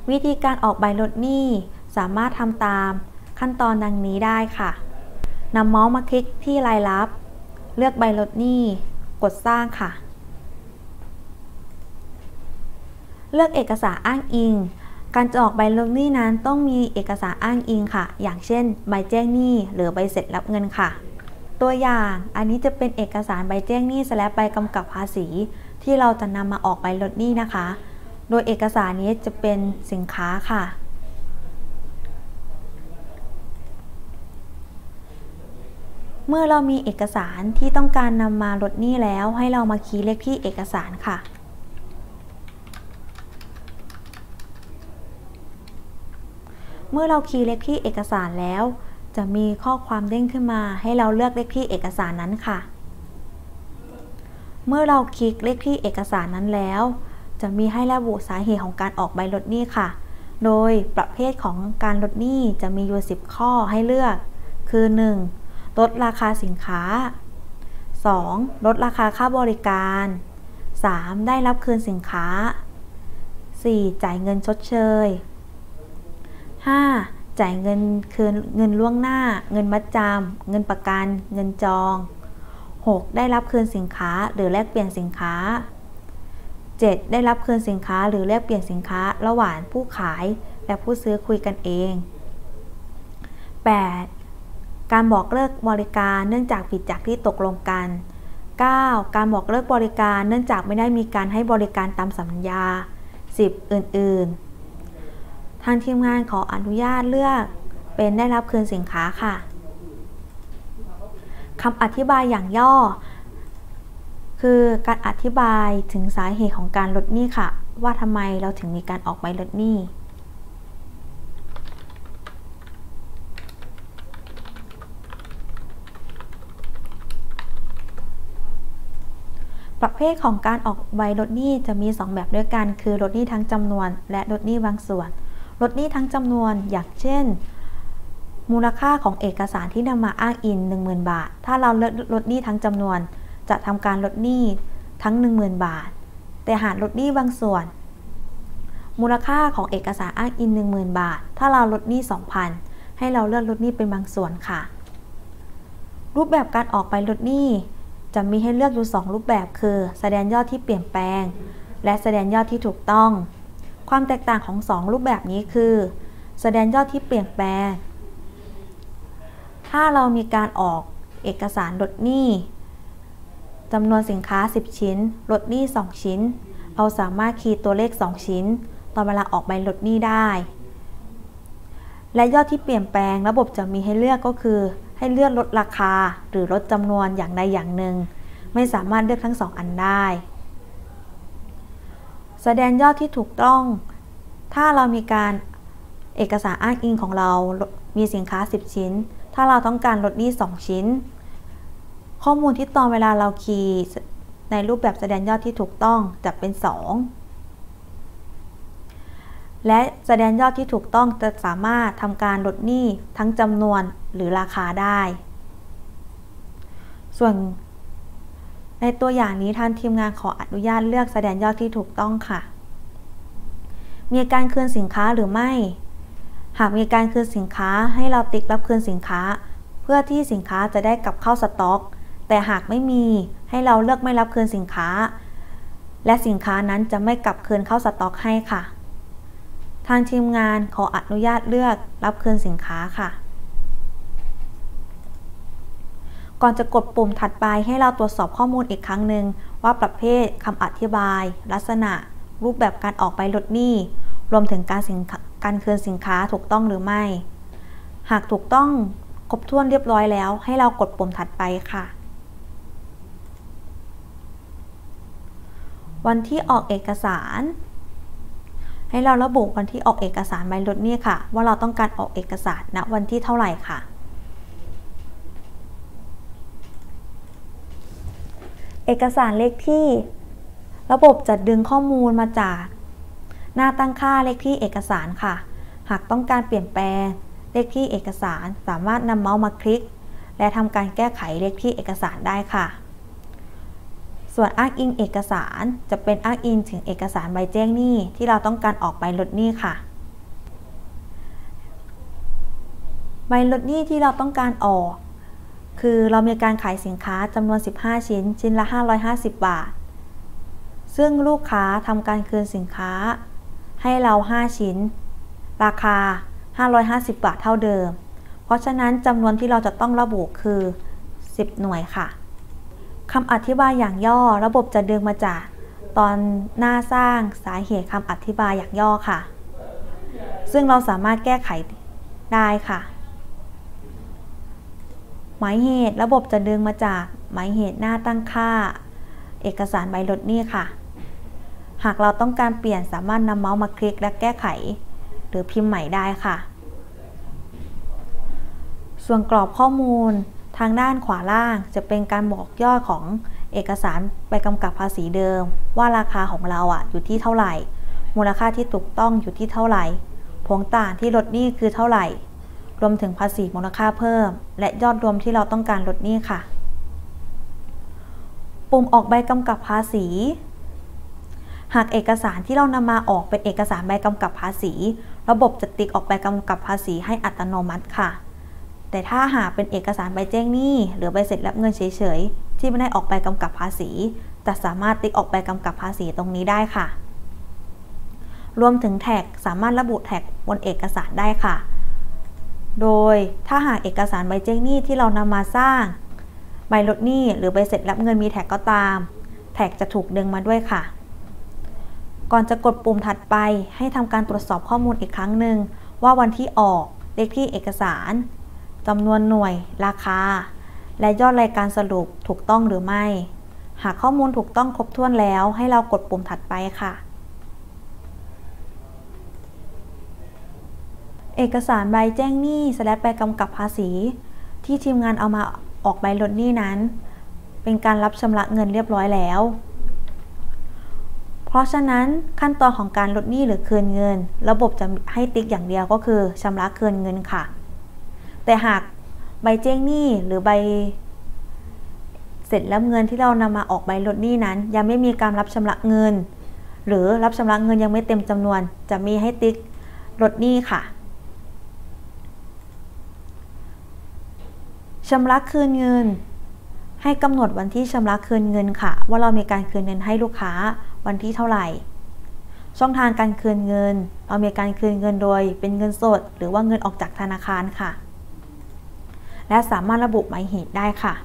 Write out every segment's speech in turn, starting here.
วิธีการออกใบลดหนี้สามารถทำตามขั้นตอนดังนี้ได้ค่ะนำเมาส์มาคลิกที่รายลับเลือกใบลดหนี้กดสร้างค่ะเลือกเอกสารอ้างอิงการจะออกใบลดหนี้นั้นต้องมีเอกสารอ้างอิงค่ะอย่างเช่นใบแจ้งหนี้หรือใบเสร็จรับเงินค่ะตัวอย่างอันนี้จะเป็นเอกสารใบแจ้งหนี้และใบกำกับภาษีที่เราจะนำมาออกใบลดหนี้นะคะโดยเอกสารนี้จะเป็นสินค้าค่ะเมื่อเรามีเอกสารที่ต้องการนำมาลดหนี้แล้วให้เรามาคีย์เลขที่เอกสารค่ะเมื่อเราคีย์เลขที่เอกสารแล้วจะมีข้อความเด้งขึ้นมาให้เราเลือกเลขที่เอกสารนั้นค่ะเมื่อเราคลิกเลขที่เอกสารนั้นแล้วจะมีให้ระบุสาเหตุของการออกใบลดหนี้ค่ะโดยประเภทของการลดหนี้จะมีอยู่10ข้อให้เลือกคือ 1. ลดราคาสินค้า 2. ลดราคาค่าบริการ 3. ได้รับคืนสินค้า 4. จ่ายเงินชดเชย 5. จ่ายเงินคืนเงินล่วงหน้าเงินมัดจำเงินประกันเงินจอง 6. ได้รับคืนสินค้าหรือแลกเปลี่ยนสินค้า 7. ได้รับคืนสินค้าหรือแลกเปลี่ยนสินค้าระหว่างผู้ขายและผู้ซื้อคุยกันเอง 8. การบอกเลิกบริการเนื่องจากผิดจากที่ตกลงกัน 9. การบอกเลิกบริการเนื่องจากไม่ได้มีการให้บริการตามสัญญา 10. อื่นๆทางทีมงานขออนุญาตเลือกเป็นได้รับคืนสินค้าค่ะคำอธิบายอย่างย่อคือการอธิบายถึงสาเหตุของการลดหนี้ค่ะว่าทำไมเราถึงมีการออกใบลดหนี้ประเภทของการออกใบลดหนี้จะมี2แบบด้วยกันคือลดหนี้ทั้งจำนวนและลดหนี้บางส่วนลดหนี้ทั้งจำนวนอย่างเช่นมูลค่าของเอกสารที่นำมาอ้างอิง 10,000 บาทถ้าเราลดหนี้ทั้งจำนวนจะทำการลดหนี้ทั้ง 10,000 บาทแต่หากลดหนี้บางส่วนมูลค่าของเอกสารอ้างอิง 10,000 บาทถ้าเราลดหนี้ 2,000 ให้เราเลือกลดหนี้เป็นบางส่วนค่ะรูปแบบการออกใบลดหนี้จะมีให้เลือกอยู่2รูปแบบคือแสดงยอดที่เปลี่ยนแปลงและแสดงยอดที่ถูกต้องความแตกต่างของ2รูปแบบนี้คือแสดงยอดที่เปลี่ยนแปลงถ้าเรามีการออกเอกสารลดหนี้จำนวนสินค้า10ชิ้นลดหนี้2ชิ้นเราสามารถคีย์ตัวเลข2ชิ้นตอนเวลาออกใบลดหนี้ได้และยอดที่เปลี่ยนแปลงระบบจะมีให้เลือกก็คือให้เลือกลดราคาหรือลดจำนวนอย่างใดอย่างหนึ่งไม่สามารถเลือกทั้ง2อันได้แสดงยอดที่ถูกต้องถ้าเรามีการเอกสารอ้างอิงของเรามีสินค้า10ชิ้นถ้าเราต้องการลดหนี้2ชิ้นข้อมูลที่ตอนเวลาเราคีย์ในรูปแบบแสดงยอดที่ถูกต้องจะเป็น2และแสดงยอดที่ถูกต้องจะสามารถทำการลดหนี้ทั้งจำนวนหรือราคาได้ส่วนในตัวอย่างนี้ทางทีมงานขออนุญาตเลือกแสดงยอดที่ถูกต้องค่ะมีการคืนสินค้าหรือไม่หากมีการคืนสินค้าให้เราติ๊กรับคืนสินค้าเพื่อที่สินค้าจะได้กลับเข้าสต็อกแต่หากไม่มีให้เราเลือกไม่รับคืนสินค้าและสินค้านั้นจะไม่กลับคืนเข้าสต็อกให้ค่ะทางทีมงานขออนุญาตเลือกรับคืนสินค้าค่ะก่อนจะกดปุ่มถัดไปให้เราตรวจสอบข้อมูลอีกครั้งหนึ่งว่าประเภทคำอธิบายลักษณะรูปแบบการออกใบลดหนี้รวมถึงการคืนสินค้าถูกต้องหรือไม่หากถูกต้องครบถ้วนเรียบร้อยแล้วให้เรากดปุ่มถัดไปค่ะวันที่ออกเอกสารให้เราระบุวันที่ออกเอกสารใบลดหนี้ค่ะว่าเราต้องการออกเอกสารณวันที่เท่าไหร่ค่ะเอกสารเลขที่ระบบจะดึงข้อมูลมาจากหน้าตั้งค่าเลขที่เอกสารค่ะหากต้องการเปลี่ยนแปลงเลขที่เอกสารสามารถนำเมาส์มาคลิกและทำการแก้ไขเลขที่เอกสารได้ค่ะส่วนอ้างอิงเอกสารจะเป็นอ้างอิงถึงเอกสารใบแจ้งหนี้ที่เราต้องการออกใบลดหนี้ค่ะใบลดหนี้ที่เราต้องการออกคือเรามีการขายสินค้าจำนวน15ชิ้นชิ้นละ550 บาทซึ่งลูกค้าทำการคืนสินค้าให้เรา5ชิ้นราคา550 บาทเท่าเดิมเพราะฉะนั้นจำนวนที่เราจะต้องระบุคือ10 หน่วยค่ะคำอธิบายอย่างย่อระบบจะดึงมาจากตอนหน้าสร้างสาเหตุคำอธิบายอย่างย่อค่ะซึ่งเราสามารถแก้ไขได้ค่ะหมายเหตุระบบจะดึงมาจากหมายเหตุหน้าตั้งค่าเอกสารใบลดหนี้ค่ะหากเราต้องการเปลี่ยนสามารถนำเมาส์มาคลิกและแก้ไขหรือพิมพ์ใหม่ได้ค่ะส่วนกรอบข้อมูลทางด้านขวาล่างจะเป็นการบอกยอดของเอกสารใบกำกับภาษีเดิมว่าราคาของเราอยู่ที่เท่าไหร่มูลค่าที่ถูกต้องอยู่ที่เท่าไหร่ผลต่างที่ลดหนี้คือเท่าไหร่รวมถึงภาษีมูลค่าเพิ่มและยอดรวมที่เราต้องการลดหนี้ค่ะปุ่มออกใบกำกับภาษีหากเอกสารที่เรานำมาออกเป็นเอกสารใบกำกับภาษีระบบจะติ๊กออกใบกำกับภาษีให้อัตโนมัติค่ะแต่ถ้าหากเป็นเอกสารใบแจ้งหนี้หรือใบเสร็จรับเงินเฉยๆที่ไม่ได้ออกใบกำกับภาษีจะสามารถติ๊กออกใบกำกับภาษีตรงนี้ได้ค่ะรวมถึงแท็กสามารถระบุแท็กบนเอกสารได้ค่ะโดยถ้าหากเอกสารใบแจ้งหนี้ที่เรานำมาสร้างใบลดหนี้หรือใบเสร็จรับเงินมีแท็กก็ตามแท็กจะถูกดึงมาด้วยค่ะก่อนจะกดปุ่มถัดไปให้ทำการตรวจสอบข้อมูลอีกครั้งหนึ่งว่าวันที่ออกเลขที่เอกสารจำนวนหน่วยราคาและยอดรายการสรุปถูกต้องหรือไม่หากข้อมูลถูกต้องครบถ้วนแล้วให้เรากดปุ่มถัดไปค่ะเอกสารใบแจ้งหนี้/ใบกำกับภาษีที่ทีมงานเอามาออกใบลดหนี้นั้นเป็นการรับชำระเงินเรียบร้อยแล้วเพราะฉะนั้นขั้นตอนของการลดหนี้หรือคืนเงินระบบจะให้ติ๊กอย่างเดียวก็คือชำระคืนเงินค่ะแต่หากใบแจ้งหนี้หรือใบเสร็จรับเงินที่เรานำมาออกใบลดหนี้นั้นยังไม่มีการรับชำระเงินหรือรับชำระเงินยังไม่เต็มจำนวนจะมีให้ติ๊กลดหนี้ค่ะชำระคืนเงินให้กำหนดวันที่ชำระคืนเงินค่ะว่าเรามีการคืนเงินให้ลูกค้าวันที่เท่าไหร่ช่องทางการคืนเงินเรามีการคืนเงินโดยเป็นเงินสดหรือว่าเงินออกจากธนาคารค่ะและสามารถระบุหมายเหตุได้ค่ะ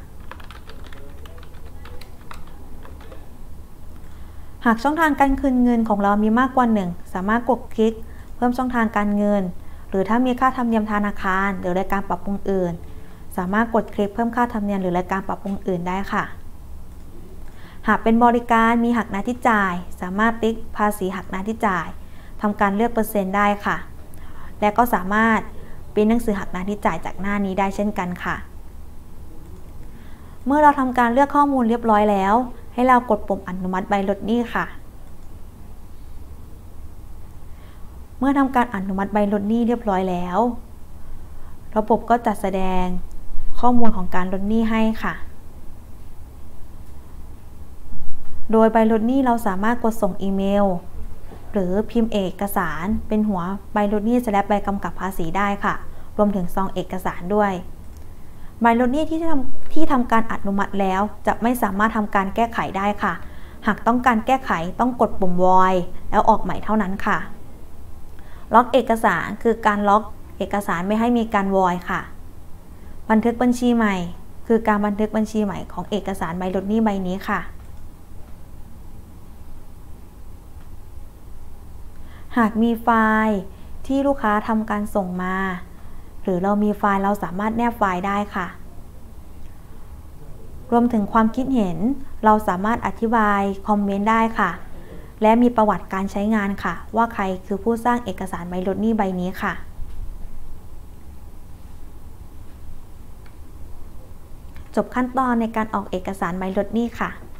หากช่องทางการคืนเงินของเรามีมากกว่า1สามารถกดคลิกเพิ่มช่องทางการเงินหรือถ้ามีค่าธรรมเนียมธนาคารหรือรายการปรับปรุงอื่นสามารถกดคลิกเพิ่มค่าธรรมเนียมหรือรายการปรับปรุงอื่นได้ค่ะหากเป็นบริการมีหักหน้าที่จ่ายสามารถติ๊กภาษีหักหน้าที่จ่ายทำการเลือกเปอร์เซ็นต์ได้ค่ะและก็สามารถปริ้นหนังสือหักหน้าที่จ่ายจากหน้านี้ได้เช่นกันค่ะเมื่อเราทำการเลือกข้อมูลเรียบร้อยแล้วให้เรากดปุ่มอนุมัติใบลดหนี้ค่ะเมื่อทำการอนุมัติใบลดหนี้เรียบร้อยแล้วระบบก็จะแสดงข้อมูลของการลดหนี้ให้ค่ะโดยใบลดหนี้เราสามารถกดส่งอีเมลหรือพิมพ์เอกสารเป็นหัวใบลดหนี้/ใบกำกับภาษีได้ค่ะรวมถึงซองเอกสารด้วยใบลดหนี้ที่ทำการอนุมัติแล้วจะไม่สามารถทำการแก้ไขได้ค่ะหากต้องการแก้ไขต้องกดปุ่ม void แล้วออกใหม่เท่านั้นค่ะล็อกเอกสารคือการล็อกเอกสารไม่ให้มีการ void ค่ะบันทึกบัญชีใหม่คือการบันทึกบัญชีใหม่ของเอกสารใบลดหนี้ใบนี้ค่ะหากมีไฟล์ที่ลูกค้าทำการส่งมาหรือเรามีไฟล์เราสามารถแนบไฟล์ได้ค่ะรวมถึงความคิดเห็นเราสามารถอธิบายคอมเมนต์ได้ค่ะและมีประวัติการใช้งานค่ะว่าใครคือผู้สร้างเอกสารใบลดหนี้ใบนี้ค่ะจบขั้นตอนในการออกเอกสารใบลดหนี้ค่ะ